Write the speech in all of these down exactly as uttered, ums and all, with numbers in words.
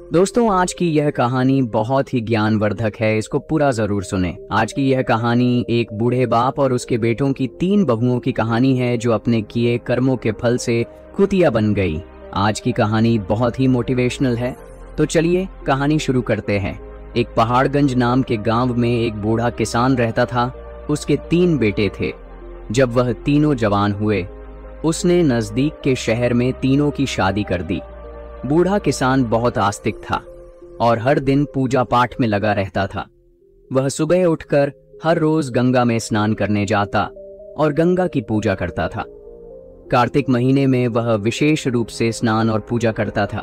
दोस्तों, आज की यह कहानी बहुत ही ज्ञानवर्धक है। इसको पूरा जरूर सुने। आज की यह कहानी एक बूढ़े बाप और उसके बेटों की तीन बहुओं की कहानी है जो अपने किए कर्मों के फल से कुतिया बन गई। आज की कहानी बहुत ही मोटिवेशनल है। तो चलिए कहानी शुरू करते हैं। एक पहाड़गंज नाम के गांव में एक बूढ़ा किसान रहता था। उसके तीन बेटे थे। जब वह तीनों जवान हुए, उसने नजदीक के शहर में तीनों की शादी कर दी। बूढ़ा किसान बहुत आस्तिक था और हर दिन पूजा पाठ में लगा रहता था। वह सुबह उठकर हर रोज गंगा में स्नान करने जाता और गंगा की पूजा करता था। कार्तिक महीने में वह विशेष रूप से स्नान और पूजा करता था।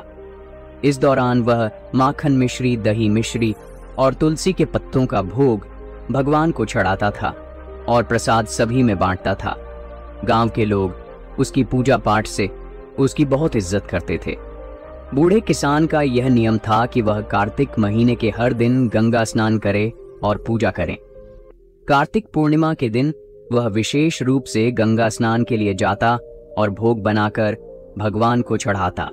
इस दौरान वह माखन मिश्री, दही मिश्री और तुलसी के पत्तों का भोग भगवान को चढ़ाता था और प्रसाद सभी में बांटता था। गांव के लोग उसकी पूजा पाठ से उसकी बहुत इज्जत करते थे। बूढ़े किसान का यह नियम था कि वह कार्तिक महीने के हर दिन गंगा स्नान करे और पूजा करे। कार्तिक पूर्णिमा के दिन वह विशेष रूप से गंगा स्नान के लिए जाता और भोग बनाकर भगवान को चढ़ाता।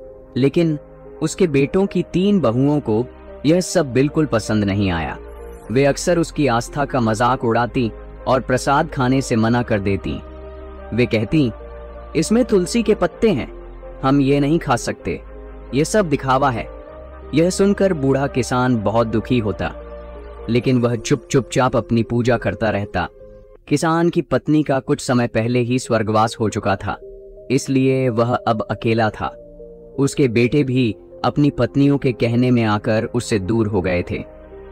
लेकिन उसके बेटों की तीन बहुओं को यह सब बिल्कुल पसंद नहीं आया। वे अक्सर उसकी आस्था का मजाक उड़ाती और प्रसाद खाने से मना कर देती। वे कहती, इसमें तुलसी के पत्ते हैं, हम ये नहीं खा सकते, यह सब दिखावा है। यह सुनकर बूढ़ा किसान बहुत दुखी होता, लेकिन वह चुप चुपचाप अपनी पूजा करता रहता। किसान की पत्नी का कुछ समय पहले ही स्वर्गवास हो चुका था, इसलिए वह अब अकेला था। उसके बेटे भी अपनी पत्नियों के कहने में आकर उससे दूर हो गए थे।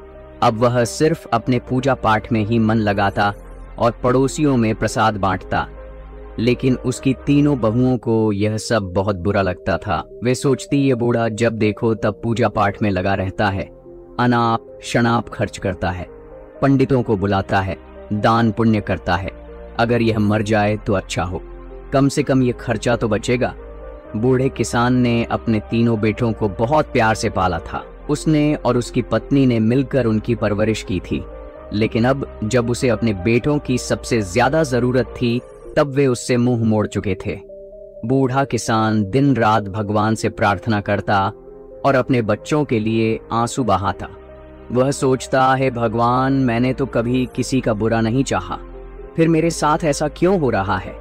अब वह सिर्फ अपने पूजा पाठ में ही मन लगाता और पड़ोसियों में प्रसाद बांटता। लेकिन उसकी तीनों बहुओं को यह सब बहुत बुरा लगता था। वे सोचती, ये बूढ़ा जब देखो तब पूजा पाठ में लगा रहता है, अनाप शनाप खर्च करता है, पंडितों को बुलाता है, दान पुण्य करता है। अगर यह मर जाए तो अच्छा हो, कम से कम ये खर्चा तो बचेगा। बूढ़े किसान ने अपने तीनों बेटों को बहुत प्यार से पाला था। उसने और उसकी पत्नी ने मिलकर उनकी परवरिश की थी। लेकिन अब जब उसे अपने बेटों की सबसे ज्यादा जरूरत थी, तब वे उससे मुंह मोड़ चुके थे। बूढ़ा किसान दिन रात भगवान से प्रार्थना करता और अपने बच्चों के लिए आंसू बहाता। वह सोचता है, भगवान, मैंने तो कभी किसी का बुरा नहीं चाहा, फिर मेरे साथ ऐसा क्यों हो रहा है।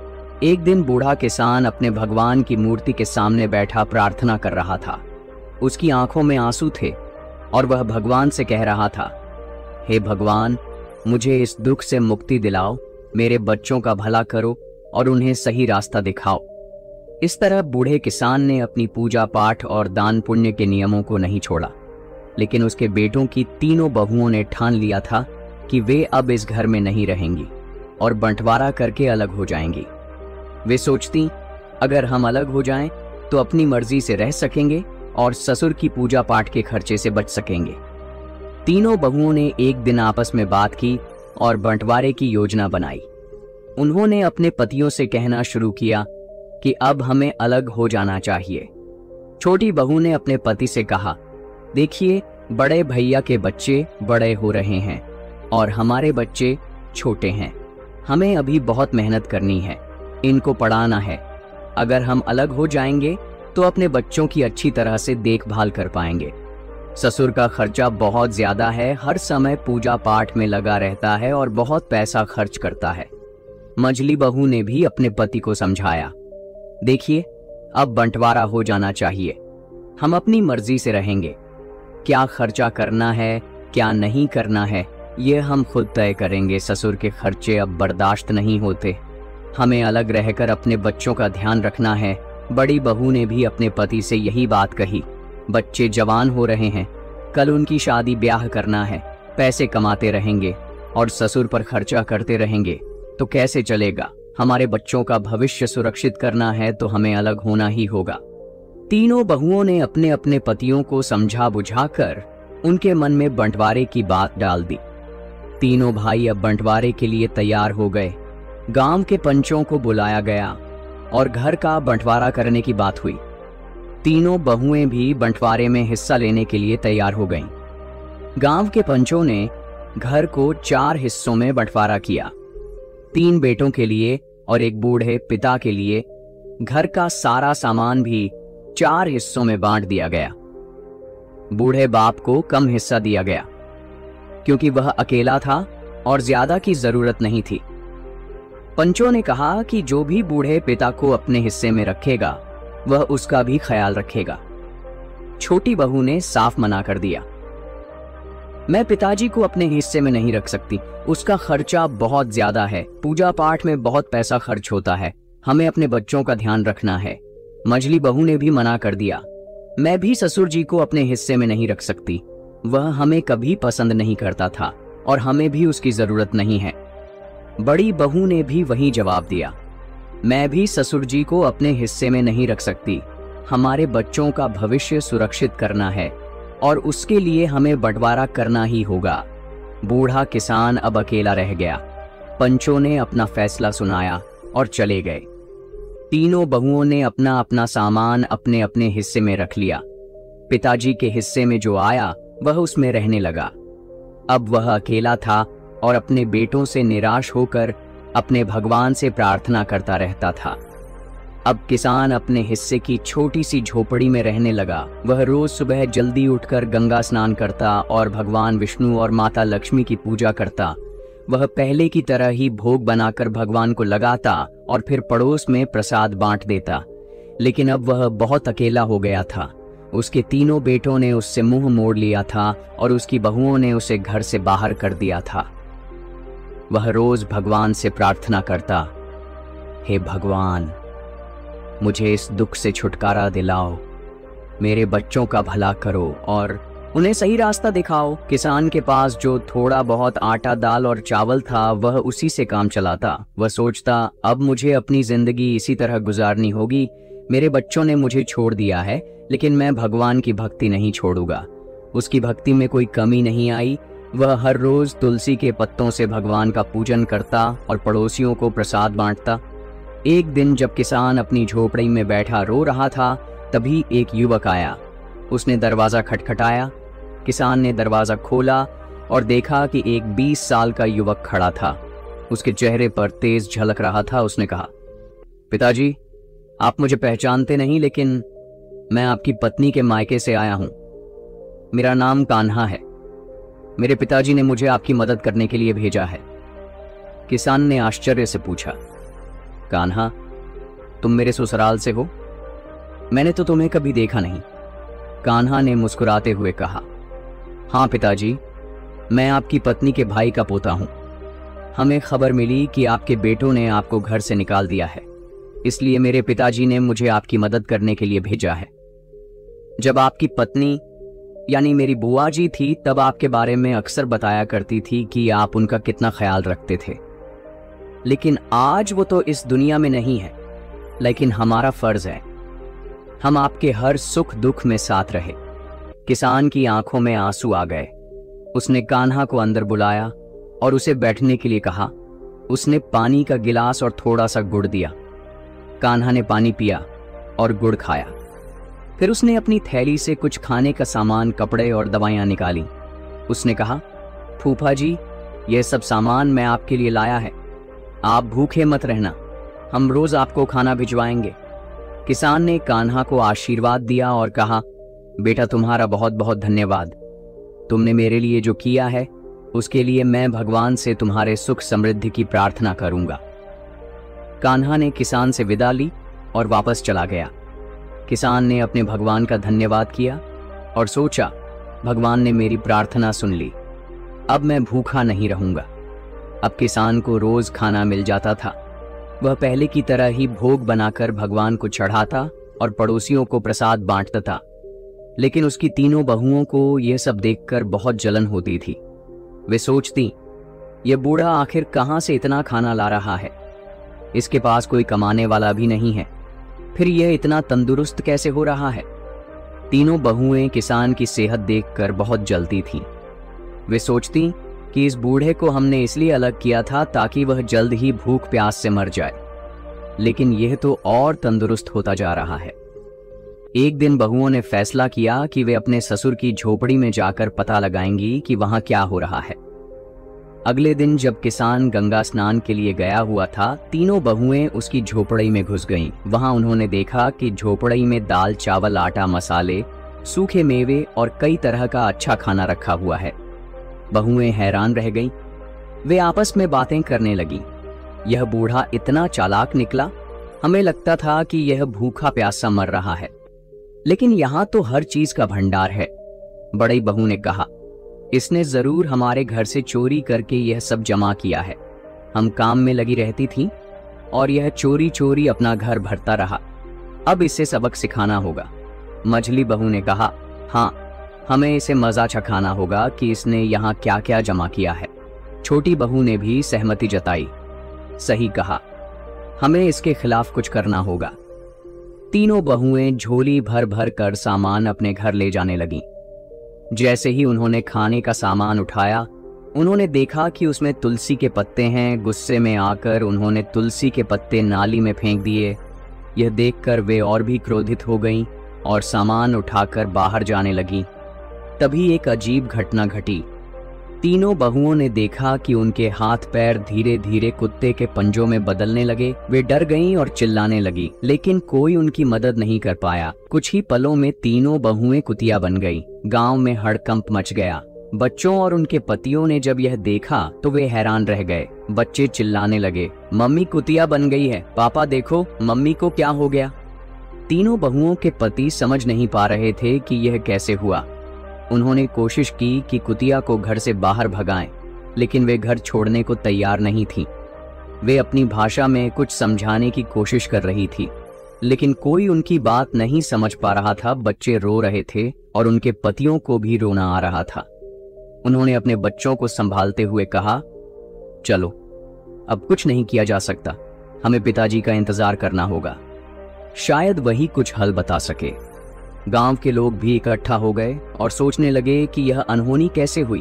एक दिन बूढ़ा किसान अपने भगवान की मूर्ति के सामने बैठा प्रार्थना कर रहा था। उसकी आंखों में आंसू थे और वह भगवान से कह रहा था, हे भगवान, मुझे इस दुख से मुक्ति दिलाओ, मेरे बच्चों का भला करो और उन्हें सही रास्ता दिखाओ। इस तरह बूढ़े किसान ने अपनी पूजा पाठ और दान पुण्य के नियमों को नहीं छोड़ा। लेकिन उसके बेटों की तीनों बहुओं ने ठान लिया था कि वे अब इस घर में नहीं रहेंगी और बंटवारा करके अलग हो जाएंगी। वे सोचती, अगर हम अलग हो जाएं तो अपनी मर्जी से रह सकेंगे और ससुर की पूजा पाठ के खर्चे से बच सकेंगे। तीनों बहुओं ने एक दिन आपस में बात की और बंटवारे की योजना बनाई। उन्होंने अपने पतियों से कहना शुरू किया कि अब हमें अलग हो जाना चाहिए। छोटी बहू ने अपने पति से कहा, देखिए, बड़े भैया के बच्चे बड़े हो रहे हैं और हमारे बच्चे छोटे हैं। हमें अभी बहुत मेहनत करनी है, इनको पढ़ाना है। अगर हम अलग हो जाएंगे तो अपने बच्चों की अच्छी तरह से देखभाल कर पाएंगे। ससुर का खर्चा बहुत ज्यादा है, हर समय पूजा पाठ में लगा रहता है और बहुत पैसा खर्च करता है। मझली बहू ने भी अपने पति को समझाया, देखिए, अब बंटवारा हो जाना चाहिए, हम अपनी मर्जी से रहेंगे। क्या खर्चा करना है, क्या नहीं करना है, ये हम खुद तय करेंगे। ससुर के खर्चे अब बर्दाश्त नहीं होते, हमें अलग रहकर अपने बच्चों का ध्यान रखना है। बड़ी बहू ने भी अपने पति से यही बात कही। बच्चे जवान हो रहे हैं, कल उनकी शादी ब्याह करना है, पैसे कमाते रहेंगे और ससुर पर खर्चा करते रहेंगे तो कैसे चलेगा। हमारे बच्चों का भविष्य सुरक्षित करना है तो हमें अलग होना ही होगा। तीनों बहुओं ने अपने अपने पतियों को समझा बुझाकर उनके मन में बंटवारे की बात डाल दी। तीनों भाई अब बंटवारे के लिए तैयार हो गए। गांव के पंचों को बुलाया गया और घर का बंटवारा करने की बात हुई। तीनों बहुएं भी बंटवारे में हिस्सा लेने के लिए तैयार हो गईं। गांव के पंचों ने घर को चार हिस्सों में बंटवारा किया। तीन बेटों के लिए और एक बूढ़े पिता के लिए घर का सारा सामान भी चार हिस्सों में बांट दिया गया। बूढ़े बाप को कम हिस्सा दिया गया क्योंकि वह अकेला था और ज्यादा की जरूरत नहीं थी। पंचों ने कहा कि जो भी बूढ़े पिता को अपने हिस्से में रखेगा वह उसका भी ख्याल रखेगा। छोटी बहू ने साफ मना कर दिया, मैं पिताजी को अपने हिस्से में नहीं रख सकती, उसका खर्चा बहुत ज्यादा है, पूजा पाठ में बहुत पैसा खर्च होता है, हमें अपने बच्चों का ध्यान रखना है। मझली बहू ने भी मना कर दिया, मैं भी ससुर जी को अपने हिस्से में नहीं रख सकती, वह हमें कभी पसंद नहीं करता था और हमें भी उसकी जरूरत नहीं है। बड़ी बहू ने भी वही जवाब दिया, मैं भी ससुर जी को अपने हिस्से में नहीं रख सकती, हमारे बच्चों का भविष्य सुरक्षित करना है और उसके लिए हमें बंटवारा करना ही होगा। बूढ़ा किसान अब अकेला रह गया। पंचों ने अपना फैसला सुनाया और चले गए। तीनों बहुओं ने अपना अपना सामान अपने अपने हिस्से में रख लिया। पिताजी के हिस्से में जो आया वह उसमें रहने लगा। अब वह अकेला था और अपने बेटों से निराश होकर अपने भगवान से प्रार्थना करता रहता था। अब किसान अपने हिस्से की छोटी सी झोपड़ी में रहने लगा। वह रोज सुबह जल्दी उठकर गंगा स्नान करता और भगवान विष्णु और माता लक्ष्मी की पूजा करता। वह पहले की तरह ही भोग बनाकर भगवान को लगाता और फिर पड़ोस में प्रसाद बांट देता। लेकिन अब वह बहुत अकेला हो गया था। उसके तीनों बेटों ने उससे मुंह मोड़ लिया था और उसकी बहुओं ने उसे घर से बाहर कर दिया था। वह रोज भगवान से प्रार्थना करता, हे भगवान, मुझे इस दुख से छुटकारा दिलाओ, मेरे बच्चों का भला करो और उन्हें सही रास्ता दिखाओ। किसान के पास जो थोड़ा बहुत आटा, दाल और चावल था वह उसी से काम चलाता। वह सोचता, अब मुझे अपनी जिंदगी इसी तरह गुजारनी होगी। मेरे बच्चों ने मुझे छोड़ दिया है, लेकिन मैं भगवान की भक्ति नहीं छोड़ूंगा। उसकी भक्ति में कोई कमी नहीं आई। वह हर रोज तुलसी के पत्तों से भगवान का पूजन करता और पड़ोसियों को प्रसाद बांटता। एक दिन जब किसान अपनी झोपड़ी में बैठा रो रहा था, तभी एक युवक आया। उसने दरवाजा खटखटाया। किसान ने दरवाजा खोला और देखा कि एक बीस साल का युवक खड़ा था। उसके चेहरे पर तेज झलक रहा था। उसने कहा, पिताजी, आप मुझे पहचानते नहीं, लेकिन मैं आपकी पत्नी के मायके से आया हूं। मेरा नाम कान्हा है। मेरे पिताजी ने मुझे आपकी मदद करने के लिए भेजा है। किसान ने आश्चर्य से पूछा, कान्हा, तुम मेरे ससुराल से हो? मैंने तो तुम्हें कभी देखा नहीं। कान्हा ने मुस्कुराते हुए कहा, हाँ पिताजी, मैं आपकी पत्नी के भाई का पोता हूं। हमें खबर मिली कि आपके बेटों ने आपको घर से निकाल दिया है, इसलिए मेरे पिताजी ने मुझे आपकी मदद करने के लिए भेजा है। जब आपकी पत्नी यानी मेरी बुआ जी थी, तब आपके बारे में अक्सर बताया करती थी कि आप उनका कितना ख्याल रखते थे। लेकिन आज वो तो इस दुनिया में नहीं है, लेकिन हमारा फर्ज है हम आपके हर सुख दुख में साथ रहे। किसान की आंखों में आंसू आ गए। उसने कान्हा को अंदर बुलाया और उसे बैठने के लिए कहा। उसने पानी का गिलास और थोड़ा सा गुड़ दिया। कान्हा ने पानी पिया और गुड़ खाया। फिर उसने अपनी थैली से कुछ खाने का सामान, कपड़े और दवाइयां निकाली। उसने कहा, फूफा जी, यह सब सामान मैं आपके लिए लाया है, आप भूखे मत रहना, हम रोज आपको खाना भिजवाएंगे। किसान ने कान्हा को आशीर्वाद दिया और कहा, बेटा, तुम्हारा बहुत बहुत धन्यवाद। तुमने मेरे लिए जो किया है उसके लिए मैं भगवान से तुम्हारे सुख समृद्धि की प्रार्थना करूंगा। कान्हा ने किसान से विदा ली और वापस चला गया। किसान ने अपने भगवान का धन्यवाद किया और सोचा, भगवान ने मेरी प्रार्थना सुन ली, अब मैं भूखा नहीं रहूंगा। अब किसान को रोज खाना मिल जाता था। वह पहले की तरह ही भोग बनाकर भगवान को चढ़ाता और पड़ोसियों को प्रसाद बांटता था। लेकिन उसकी तीनों बहुओं को यह सब देखकर बहुत जलन होती थी। वे सोचती, यह बूढ़ा आखिर कहां से इतना खाना ला रहा है? इसके पास कोई कमाने वाला भी नहीं है, फिर यह इतना तंदुरुस्त कैसे हो रहा है? तीनों बहुएं किसान की सेहत देखकर बहुत जलती थीं। वे सोचती कि इस बूढ़े को हमने इसलिए अलग किया था ताकि वह जल्द ही भूख प्यास से मर जाए, लेकिन यह तो और तंदुरुस्त होता जा रहा है। एक दिन बहुओं ने फैसला किया कि वे अपने ससुर की झोपड़ी में जाकर पता लगाएंगी कि वहां क्या हो रहा है। अगले दिन जब किसान गंगा स्नान के लिए गया हुआ था, तीनों बहुएं उसकी झोपड़ी में घुस गईं। वहां उन्होंने देखा कि झोपड़ी में दाल, चावल, आटा, मसाले सूखे मेवे और कई तरह का अच्छा खाना रखा हुआ है। बहुएं हैरान रह गईं। वे आपस में बातें करने लगीं। यह बूढ़ा इतना चालाक निकला, हमें लगता था कि यह भूखा प्यासा मर रहा है, लेकिन यहां तो हर चीज का भंडार है। बड़ी बहू ने कहा, इसने जरूर हमारे घर से चोरी करके यह सब जमा किया है। हम काम में लगी रहती थी और यह चोरी चोरी अपना घर भरता रहा। अब इसे सबक सिखाना होगा। मझली बहू ने कहा, हाँ, हमें इसे मजा चखाना होगा कि इसने यहाँ क्या क्या जमा किया है। छोटी बहू ने भी सहमति जताई, सही कहा, हमें इसके खिलाफ कुछ करना होगा। तीनों बहुएं झोली भर भर कर सामान अपने घर ले जाने लगीं। जैसे ही उन्होंने खाने का सामान उठाया, उन्होंने देखा कि उसमें तुलसी के पत्ते हैं। गुस्से में आकर उन्होंने तुलसी के पत्ते नाली में फेंक दिए। यह देखकर वे और भी क्रोधित हो गईं और सामान उठाकर बाहर जाने लगीं। तभी एक अजीब घटना घटी। तीनों बहुओं ने देखा कि उनके हाथ पैर धीरे धीरे कुत्ते के पंजों में बदलने लगे। वे डर गईं और चिल्लाने लगी, लेकिन कोई उनकी मदद नहीं कर पाया। कुछ ही पलों में तीनों बहुएं कुतिया बन गईं। गांव में हड़कंप मच गया। बच्चों और उनके पतियों ने जब यह देखा तो वे हैरान रह गए। बच्चे चिल्लाने लगे, मम्मी कुतिया बन गई है, पापा देखो मम्मी को क्या हो गया। तीनों बहुओं के पति समझ नहीं पा रहे थे कि यह कैसे हुआ। उन्होंने कोशिश की कि कुतिया को घर से बाहर भगाएं, लेकिन वे घर छोड़ने को तैयार नहीं थीं। वे अपनी भाषा में कुछ समझाने की कोशिश कर रही थी, लेकिन कोई उनकी बात नहीं समझ पा रहा था। बच्चे रो रहे थे और उनके पतियों को भी रोना आ रहा था। उन्होंने अपने बच्चों को संभालते हुए कहा, चलो, अब कुछ नहीं किया जा सकता, हमें पिताजी का इंतजार करना होगा, शायद वही कुछ हल बता सके। गांव के लोग भी इकट्ठा हो गए और सोचने लगे कि यह अनहोनी कैसे हुई।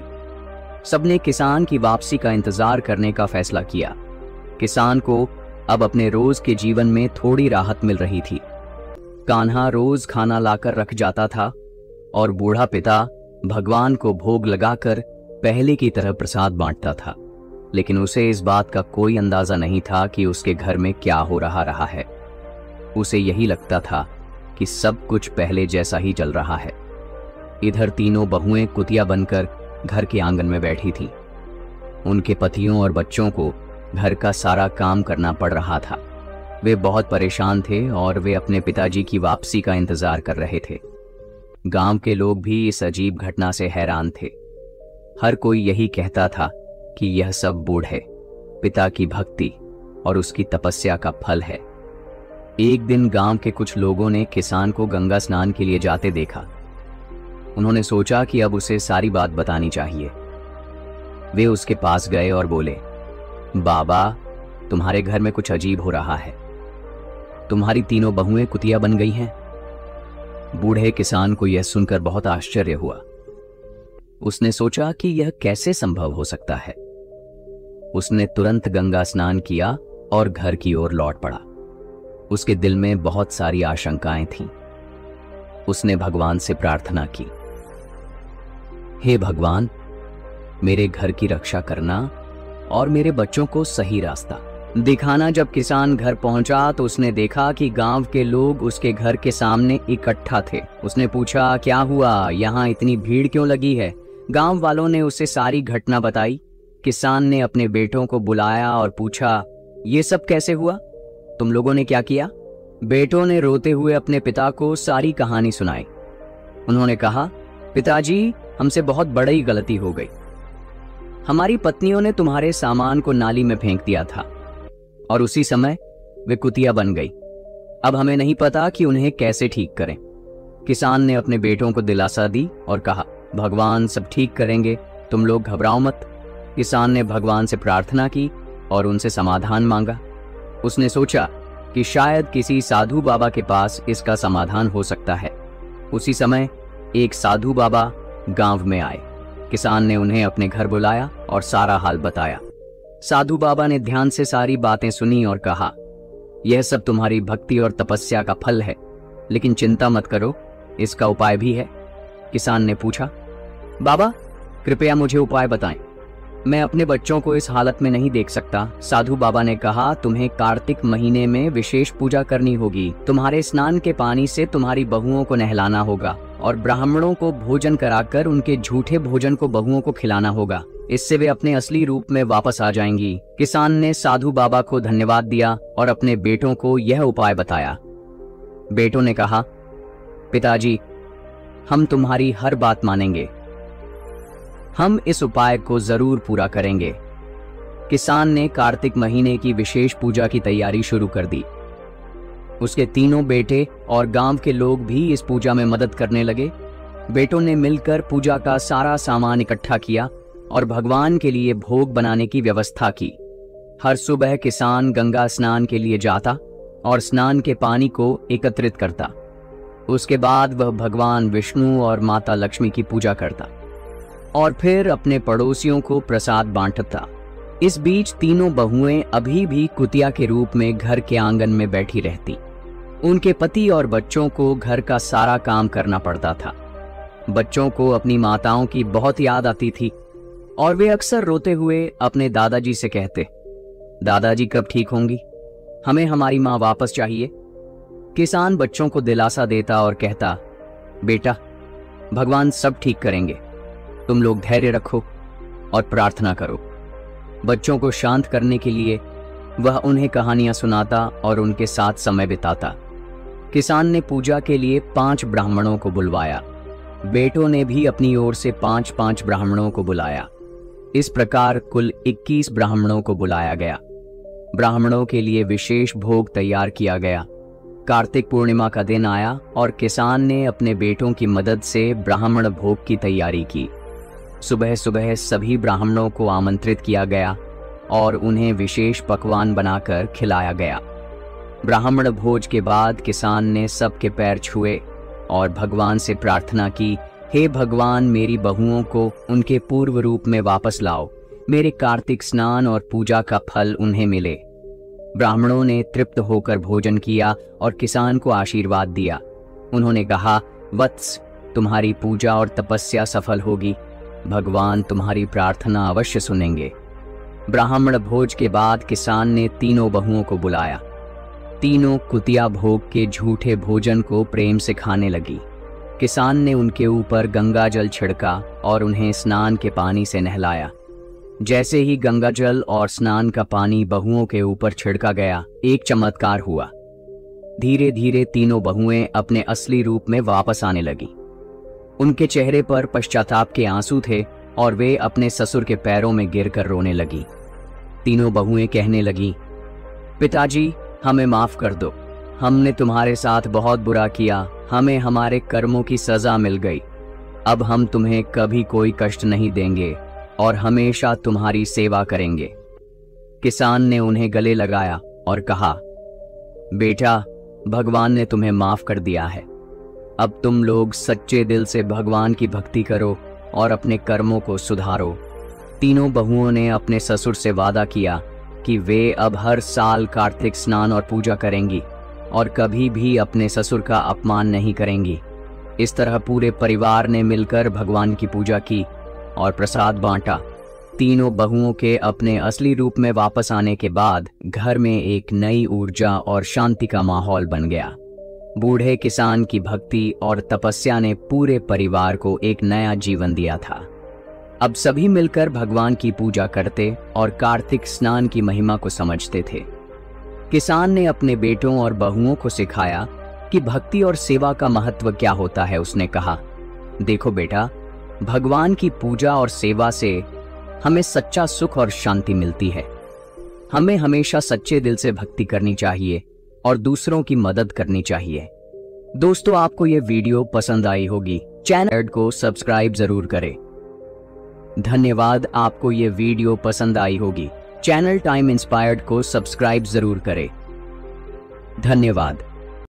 सबने किसान की वापसी का इंतजार करने का फैसला किया। किसान को अब अपने रोज के जीवन में थोड़ी राहत मिल रही थी। कान्हा रोज खाना लाकर रख जाता था और बूढ़ा पिता भगवान को भोग लगाकर पहले की तरह प्रसाद बांटता था, लेकिन उसे इस बात का कोई अंदाजा नहीं था कि उसके घर में क्या हो रहा रहा है। उसे यही लगता था कि सब कुछ पहले जैसा ही चल रहा है। इधर तीनों बहुएं कुतिया बनकर घर के आंगन में बैठी थीं। उनके पतियों और बच्चों को घर का सारा काम करना पड़ रहा था। वे बहुत परेशान थे और वे अपने पिताजी की वापसी का इंतजार कर रहे थे। गांव के लोग भी इस अजीब घटना से हैरान थे। हर कोई यही कहता था कि यह सब बूढ़े पिता की भक्ति और उसकी तपस्या का फल है। एक दिन गांव के कुछ लोगों ने किसान को गंगा स्नान के लिए जाते देखा। उन्होंने सोचा कि अब उसे सारी बात बतानी चाहिए। वे उसके पास गए और बोले, बाबा, तुम्हारे घर में कुछ अजीब हो रहा है। तुम्हारी तीनों बहुएं कुतिया बन गई हैं। बूढ़े किसान को यह सुनकर बहुत आश्चर्य हुआ। उसने सोचा कि यह कैसे संभव हो सकता है। उसने तुरंत गंगा स्नान किया और घर की ओर लौट पड़ा। उसके दिल में बहुत सारी आशंकाएं थीं। उसने भगवान से प्रार्थना की, हे भगवान, मेरे घर की रक्षा करना और मेरे बच्चों को सही रास्ता दिखाना। जब किसान घर पहुंचा तो उसने देखा कि गांव के लोग उसके घर के सामने इकट्ठा थे। उसने पूछा, क्या हुआ, यहाँ इतनी भीड़ क्यों लगी है? गांव वालों ने उसे सारी घटना बताई। किसान ने अपने बेटों को बुलाया और पूछा, ये सब कैसे हुआ? तुम लोगों ने क्या किया? बेटों ने रोते हुए अपने पिता को सारी कहानी सुनाई। उन्होंने कहा, पिताजी, हमसे बहुत बड़ी गलती हो गई। हमारी पत्नियों ने तुम्हारे सामान को नाली में फेंक दिया था और उसी समय वे कुतिया बन गई। अब हमें नहीं पता कि उन्हें कैसे ठीक करें। किसान ने अपने बेटों को दिलासा दी और कहा, भगवान सब ठीक करेंगे, तुम लोग घबराओ मत। किसान ने भगवान से प्रार्थना की और उनसे समाधान मांगा। उसने सोचा कि शायद किसी साधु बाबा के पास इसका समाधान हो सकता है। उसी समय एक साधु बाबा गांव में आए। किसान ने उन्हें अपने घर बुलाया और सारा हाल बताया। साधु बाबा ने ध्यान से सारी बातें सुनी और कहा, यह सब तुम्हारी भक्ति और तपस्या का फल है, लेकिन चिंता मत करो, इसका उपाय भी है। किसान ने पूछा, बाबा, कृपया मुझे उपाय बताएं। मैं अपने बच्चों को इस हालत में नहीं देख सकता। साधु बाबा ने कहा, तुम्हें कार्तिक महीने में विशेष पूजा करनी होगी। तुम्हारे स्नान के पानी से तुम्हारी बहुओं को नहलाना होगा और ब्राह्मणों को भोजन कराकर उनके झूठे भोजन को बहुओं को खिलाना होगा। इससे वे अपने असली रूप में वापस आ जाएंगी। किसान ने साधु बाबा को धन्यवाद दिया और अपने बेटों को यह उपाय बताया। बेटों ने कहा, पिताजी, हम तुम्हारी हर बात मानेंगे। हम इस उपाय को जरूर पूरा करेंगे। किसान ने कार्तिक महीने की विशेष पूजा की तैयारी शुरू कर दी। उसके तीनों बेटे और गांव के लोग भी इस पूजा में मदद करने लगे। बेटों ने मिलकर पूजा का सारा सामान इकट्ठा किया और भगवान के लिए भोग बनाने की व्यवस्था की। हर सुबह किसान गंगा स्नान के लिए जाता और स्नान के पानी को एकत्रित करता। उसके बाद वह भगवान विष्णु और माता लक्ष्मी की पूजा करता और फिर अपने पड़ोसियों को प्रसाद बांटता। इस बीच तीनों बहुएं अभी भी कुतिया के रूप में घर के आंगन में बैठी रहती। उनके पति और बच्चों को घर का सारा काम करना पड़ता था। बच्चों को अपनी माताओं की बहुत याद आती थी और वे अक्सर रोते हुए अपने दादाजी से कहते, दादाजी कब ठीक होंगी? हमें हमारी माँ वापस चाहिए। किसान बच्चों को दिलासा देता और कहता, बेटा, भगवान सब ठीक करेंगे। तुम लोग धैर्य रखो और प्रार्थना करो। बच्चों को शांत करने के लिए वह उन्हें कहानियां सुनाता और उनके साथ समय बिताता। किसान ने पूजा के लिए पांच ब्राह्मणों को बुलवाया। बेटों ने भी अपनी ओर से पांच पांच ब्राह्मणों को बुलाया। इस प्रकार कुल इक्कीस ब्राह्मणों को बुलाया गया। ब्राह्मणों के लिए विशेष भोग तैयार किया गया। कार्तिक पूर्णिमा का दिन आया और किसान ने अपने बेटों की मदद से ब्राह्मण भोग की तैयारी की। सुबह सुबह सभी ब्राह्मणों को आमंत्रित किया गया और उन्हें विशेष पकवान बनाकर खिलाया गया। ब्राह्मण भोज के बाद किसान ने सबके पैर छुए और भगवान से प्रार्थना की, हे भगवान, मेरी बहुओं को उनके पूर्व रूप में वापस लाओ। मेरे कार्तिक स्नान और पूजा का फल उन्हें मिले। ब्राह्मणों ने तृप्त होकर भोजन किया और किसान को आशीर्वाद दिया। उन्होंने कहा, वत्स, तुम्हारी पूजा और तपस्या सफल होगी। भगवान तुम्हारी प्रार्थना अवश्य सुनेंगे। ब्राह्मण भोज के बाद किसान ने तीनों बहुओं को बुलाया। तीनों कुतिया भोग के झूठे भोजन को प्रेम से खाने लगी। किसान ने उनके ऊपर गंगा जल छिड़का और उन्हें स्नान के पानी से नहलाया। जैसे ही गंगा जल और स्नान का पानी बहुओं के ऊपर छिड़का गया, एक चमत्कार हुआ। धीरे धीरे तीनों बहुएं अपने असली रूप में वापस आने लगी। उनके चेहरे पर पश्चाताप के आंसू थे और वे अपने ससुर के पैरों में गिरकर रोने लगी। तीनों बहुएं कहने लगी, पिताजी, हमें माफ कर दो। हमने तुम्हारे साथ बहुत बुरा किया। हमें हमारे कर्मों की सजा मिल गई। अब हम तुम्हें कभी कोई कष्ट नहीं देंगे और हमेशा तुम्हारी सेवा करेंगे। किसान ने उन्हें गले लगाया और कहा, बेटा, भगवान ने तुम्हें माफ कर दिया है। अब तुम लोग सच्चे दिल से भगवान की भक्ति करो और अपने कर्मों को सुधारो। तीनों बहुओं ने अपने ससुर से वादा किया कि वे अब हर साल कार्तिक स्नान और पूजा करेंगी और कभी भी अपने ससुर का अपमान नहीं करेंगी। इस तरह पूरे परिवार ने मिलकर भगवान की पूजा की और प्रसाद बांटा। तीनों बहुओं के अपने असली रूप में वापस आने के बाद घर में एक नई ऊर्जा और शांति का माहौल बन गया। बूढ़े किसान की भक्ति और तपस्या ने पूरे परिवार को एक नया जीवन दिया था। अब सभी मिलकर भगवान की पूजा करते और कार्तिक स्नान की महिमा को समझते थे। किसान ने अपने बेटों और बहुओं को सिखाया कि भक्ति और सेवा का महत्व क्या होता है। उसने कहा, देखो बेटा, भगवान की पूजा और सेवा से हमें सच्चा सुख और शांति मिलती है। हमें हमेशा सच्चे दिल से भक्ति करनी चाहिए और दूसरों की मदद करनी चाहिए। दोस्तों, आपको ये वीडियो पसंद आई होगी। चैनल को सब्सक्राइब जरूर करें। धन्यवाद। आपको ये वीडियो पसंद आई होगी। चैनल टाइम इंस्पायर्ड को सब्सक्राइब जरूर करें। धन्यवाद।